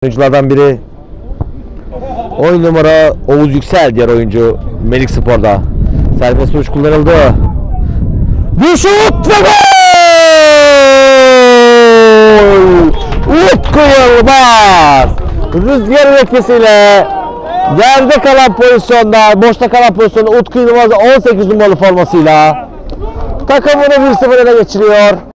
Oyunculardan biri. Oyun numara Oğuz Yüksel, diğer oyuncu Melik Spor'da. Serbest vuruş kullanıldı. Bir şut ve gol! Utku Yılmaz rüzgarın etkisiyle yerde kalan pozisyonda, boşta kalan pozisyonda Utku Yılmaz 18 numaralı formasıyla takımını 1-0 öne geçiriyor.